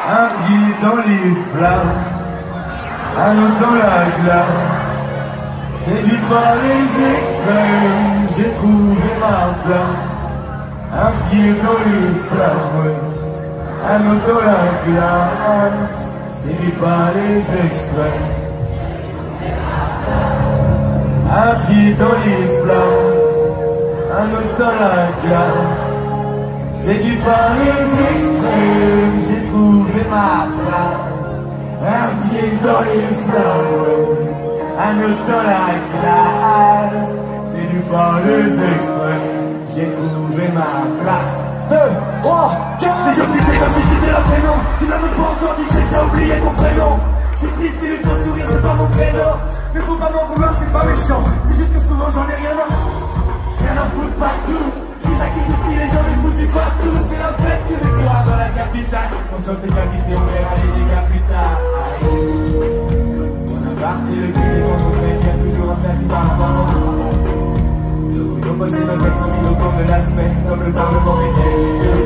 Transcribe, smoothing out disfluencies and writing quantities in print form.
Un pied dans les flammes, un autre dans la glace. Séduit par les extrêmes, j'ai trouvé ma place. Un pied dans les flammes, un autre dans la glace. Séduit par les extrêmes. Un pied dans les flammes, un autre dans la glace. Séduit par les extrêmes, j'ai trouvé ma place. Un pied dans les flammes, un autre dans la glace. Séduit par les extrêmes, j'ai trouvé ma place. 2, 3, 4. Les hommes disaient comme si je quittais la prénom. Tu n'as même pas encore dit que j'ai déjà oublié ton prénom. J'ai triste, il faut sourire, c'est pas mon prénom. Mais faut pas m'en vouloir, c'est pas méchant. C'est juste que souvent j'en ai rien à foutre partout. Si j'acquitte tout les gens les foutus partout. C'est la fête tous les soirs dans la capitale. On sort décapité, on verra les dégâts plus tard. On a parti le pays, on comprend qu'il y a toujours un fait qui parle avant. Nos poches, nos 400 000 au cours de la semaine, comme le Parlement était.